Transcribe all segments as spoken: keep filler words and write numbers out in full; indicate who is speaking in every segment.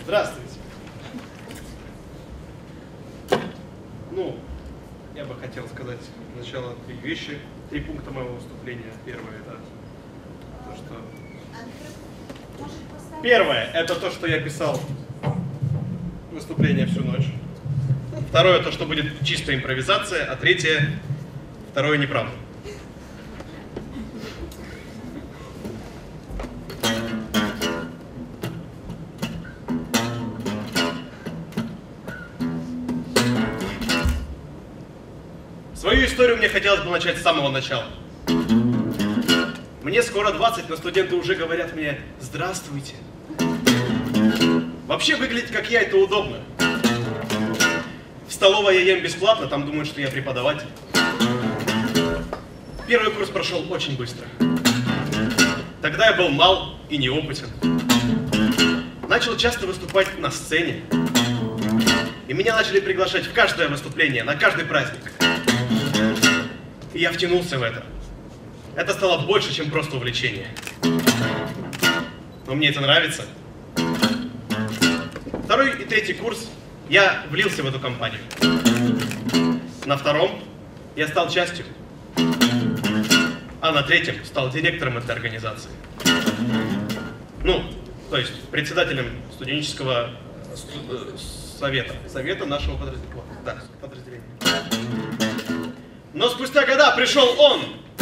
Speaker 1: Здравствуйте. Ну, я бы хотел сказать сначала три вещи, три пункта моего выступления. Первое — это то, что... Первое — это то, что я писал выступление всю ночь. Второе — то, что будет чистая импровизация. А третье — второе — неправда. Свою историю мне хотелось бы начать с самого начала. Мне скоро двадцать, но студенты уже говорят мне: здравствуйте. Вообще выглядеть как я — это удобно. В столовой я ем бесплатно, там думают, что я преподаватель. Первый курс прошел очень быстро. Тогда я был мал и неопытен. Начал часто выступать на сцене. И меня начали приглашать в каждое выступление, на каждый праздник. И я втянулся в это. Это стало больше, чем просто увлечение. Но мне это нравится. Второй и третий курс я влился в эту компанию. На втором я стал частью. А на третьем стал директором этой организации. Ну, то есть председателем студенческого совета. Совета нашего подразделения. Да, подразделения. Но спустя года пришел он.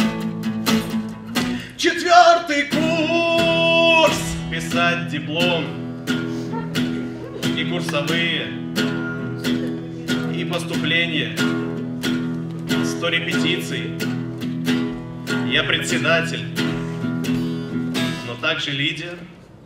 Speaker 1: Четвертый курс. Писать диплом. И курсовые. И поступления. Сто репетиций. Я председатель. Но также лидер.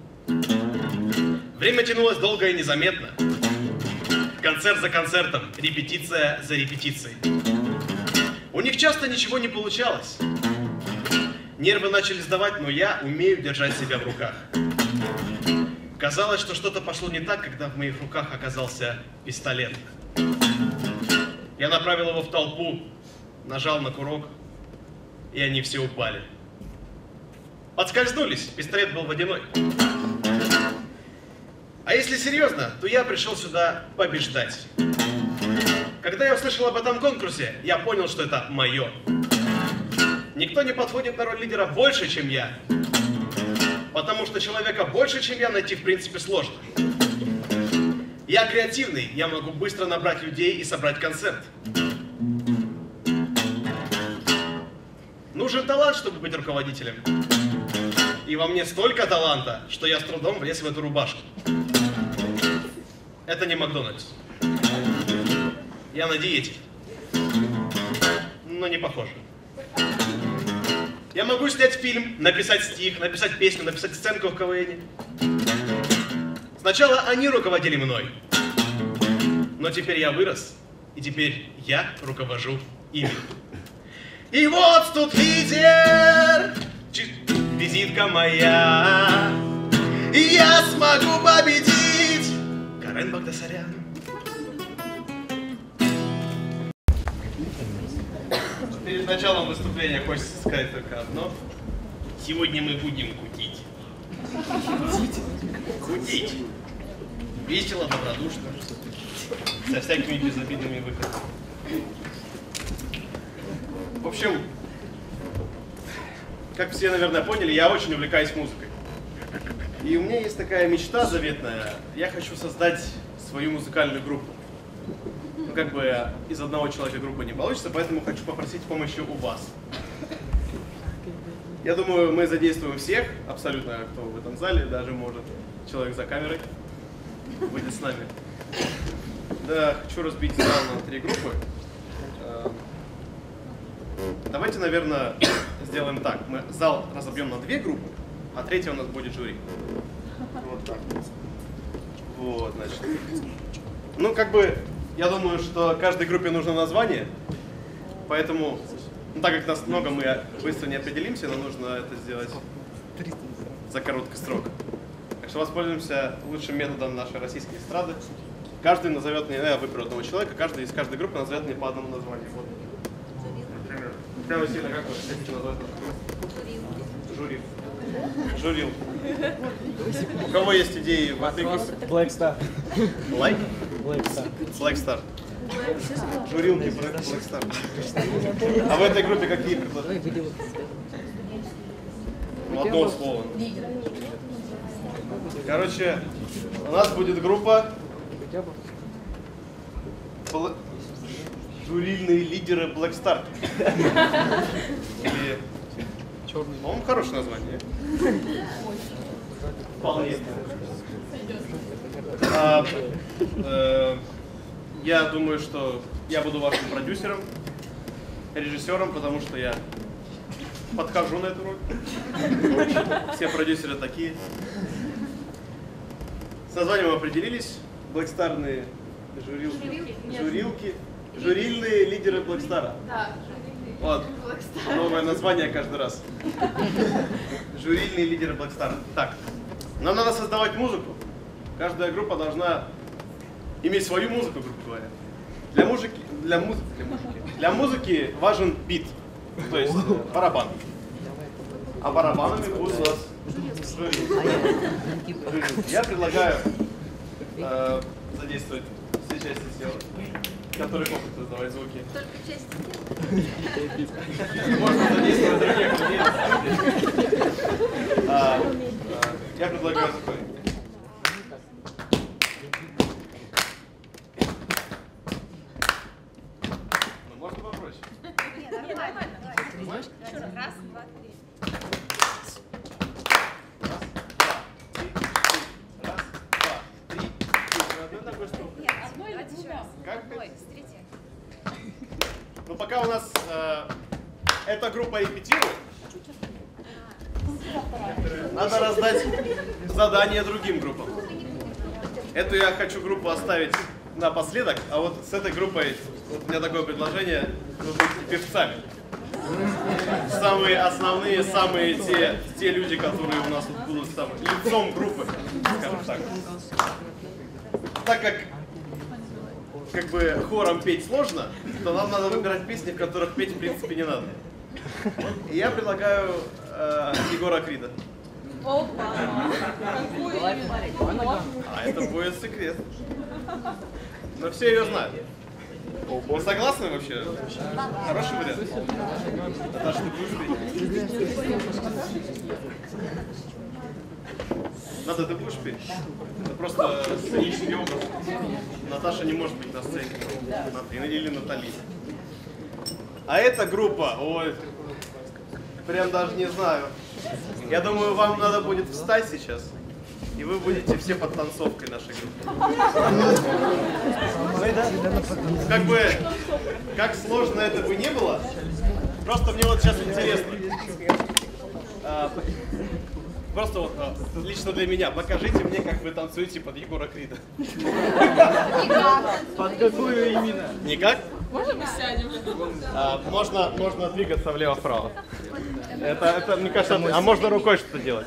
Speaker 1: Время тянулось долго и незаметно. Концерт за концертом. Репетиция за репетицией. У них часто ничего не получалось. Нервы начали сдавать, но я умею держать себя в руках. Казалось, что что-то пошло не так, когда в моих руках оказался пистолет. Я направил его в толпу, нажал на курок, и они все упали. Подскользнулись, пистолет был водяной. А если серьезно, то я пришел сюда побеждать. Когда я услышал об этом конкурсе, я понял, что это мое. Никто не подходит на роль лидера больше, чем я. Потому что человека больше, чем я, найти в принципе сложно. Я креативный, я могу быстро набрать людей и собрать концерт. Нужен талант, чтобы быть руководителем. И во мне столько таланта, что я с трудом влез в эту рубашку. Это не Макдональдс. Я на диете. Но не похоже. Я могу снять фильм, написать стих, написать песню, написать сценку в КВНе. Сначала они руководили мной. Но теперь я вырос, и теперь я руковожу ими. И вот тут лидер, визитка моя, и я смогу победить. Карен Багдасарян. Перед началом выступления хочется сказать только одно. Сегодня мы будем кутить. Кутить. Весело, добродушно. Со всякими безобидными выходами. В общем, как все, наверное, поняли, я очень увлекаюсь музыкой. И у меня есть такая мечта заветная. Я хочу создать свою музыкальную группу. Ну, как бы из одного человека группы не получится, поэтому хочу попросить помощи у вас. Я думаю, мы задействуем всех, абсолютно, кто в этом зале, даже может человек за камерой выйдет с нами. Да, хочу разбить зал на три группы. Давайте, наверное, сделаем так. Мы зал разобьем на две группы, а третья у нас будет жюри. Вот так. Вот, значит. Ну, как бы, я думаю, что каждой группе нужно название, поэтому, ну, так как нас много, мы быстро не определимся, но нужно это сделать за короткий срок. Так что воспользуемся лучшим методом нашей российской эстрады. Каждый назовет мне, я выберу одного человека, каждый из каждой группы назовет мне по одному названию. Вот. Например, Татьяна Васильевна, как вы хотите назвать нашу группу? Жюри. Журил. У кого есть идеи в этой группе?
Speaker 2: Black Star.
Speaker 1: Лайк?
Speaker 2: Black Star.
Speaker 1: Black Star. Журилки Black Star. А в этой группе какие предложения? Ну, одно слово. Короче, у нас будет группа Бл... журильные лидеры Black Star. Или... Черный. По-моему, хорошее название. Вполне. А, э, я думаю, что я буду вашим продюсером, режиссером, потому что я подхожу на эту роль. Все продюсеры такие. С названием определились. Блэкстарные журилки. Журилки. Журилки. Журильные лидеры Блэкстара.
Speaker 3: Да.
Speaker 1: Вот. Новое название каждый раз. Журильные лидеры Блэкстара. Так. Нам надо создавать музыку. Каждая группа должна иметь свою музыку, грубо говоря. Для музыки, для музыки, для музыки, для музыки важен бит, то есть барабан. А барабанами будут у нас журилки. Я предлагаю э, задействовать все части тела, которые могут издавать звуки.
Speaker 3: Только части
Speaker 1: Можно задействовать других людей. А, а, я предлагаю такой. Ну, можно попроще.
Speaker 3: Нет, нормально. Давай. Раз, два, три.
Speaker 1: Раз, два, три. Одной такой струной.
Speaker 3: Нет, одной или двумя?
Speaker 1: Как?
Speaker 3: Одной. Смотрите.
Speaker 1: Ну, пока у нас э, эта группа репетирует, надо раздать задание другим группам. Эту я хочу группу оставить напоследок, а вот с этой группой вот у меня такое предложение: вы будете певцами. Самые основные, самые те, те люди, которые у нас тут будут там, лицом группы, скажем так. Так как как бы хором петь сложно, то нам надо выбирать песни, в которых петь в принципе не надо. И я предлагаю э, Егора Крида. А это будет секрет. Но все ее знают. Вы согласны вообще? Хороший вариант. Наташа, ты будешь петь? Надо, ты будешь петь? Это просто сценический образ. Наташа не может быть на сцене. Или Натали. А эта группа, ой, прям даже не знаю. Я думаю, вам надо будет встать сейчас, и вы будете все под танцовкой нашей группы. Как бы, как сложно это бы не было, просто мне вот сейчас интересно. Просто вот лично для меня, покажите мне, как вы танцуете под Егора Крида.
Speaker 2: Под какую именно?
Speaker 1: Никак?
Speaker 4: Можно мы сядем?
Speaker 1: А, можно, можно двигаться влево-вправо. Это, это, мне кажется, а можно рукой что-то делать?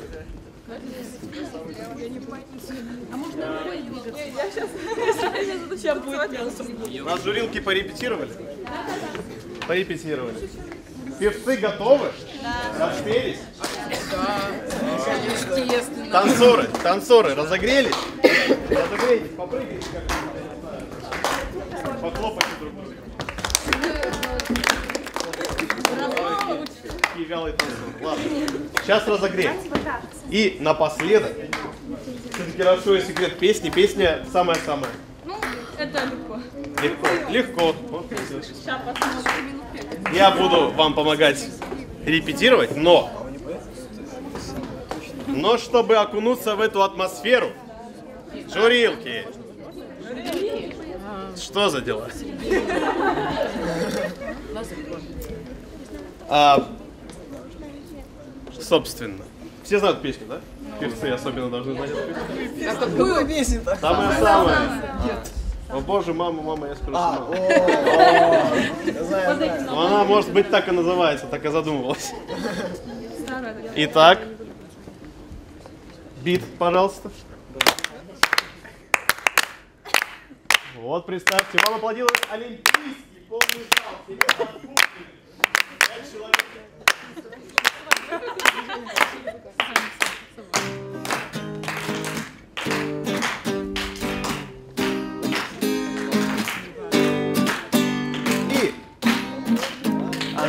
Speaker 4: А можно рукой двигаться? Я сейчас, сейчас будет делаться.
Speaker 1: У нас журилки порепетировали? Порепетировали. Певцы готовы? Да. Распелись?
Speaker 4: Да. Естественно.
Speaker 1: Танцоры, танцоры, разогрелись? Разогрейтесь, попрыгайте как-нибудь, похлопайте друг друга. Такие вялые танцоры. Ладно, сейчас разогреем. И напоследок, все-таки раскрою секрет песни. Песня самая-самая.
Speaker 4: Ну, это легко.
Speaker 1: Легко. Легко. Вот,
Speaker 4: Сейчас посмотрим.
Speaker 1: я буду вам помогать репетировать, но, но чтобы окунуться в эту атмосферу, журилки, что за дела? А, собственно, все знают песню, да? Певцы особенно должны знать эту песню.
Speaker 2: А какую песню-то?
Speaker 1: Самое-самое. О боже, мама, мама, я скоро сама. Но она, может быть, так и называется, так и задумывалась. Итак, бит, пожалуйста. Вот, представьте, вам аплодирует олимпийский полный зал. Пять человек.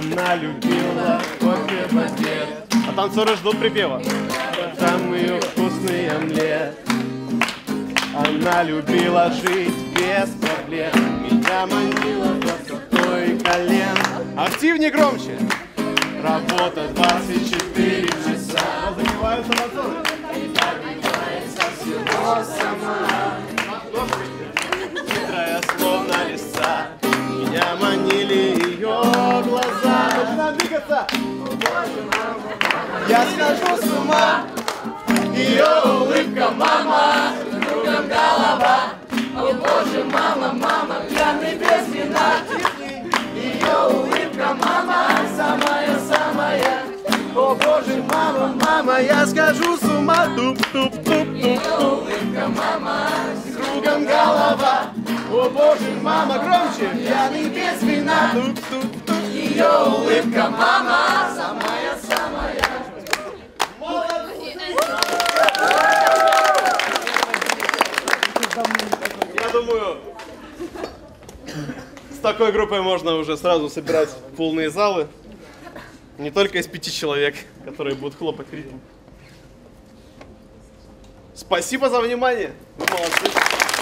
Speaker 1: Она любила кофе в обед. А танцоры ждут припева. Там ее вкусный омлет. Она любила жить без проблем. Меня манила красотой колен. Активнее, громче. Работа двадцать четыре часа. Забиваются танцоры. Всего сама. Хитрая, словно лиса. Меня манили ее глаза. Начинаем двигаться. Я схожу с ума. Ее улыбка, мама, кругом голова. О боже, мама, мама, пьяный без вина. Ее улыбка, мама, самая-самая. О боже, мама, мама, я схожу с ума. Туп-туп-туп-туп. Ее улыбка, мама, кругом голова. О боже, мама, громче, пьяный без вина. Туп-туп-туп. Ее улыбка, мама, самая-самая. Я думаю, с такой группой можно уже сразу собирать полные залы. Не только из пяти человек, которые будут хлопать ритм. Спасибо за внимание. Вы молодцы.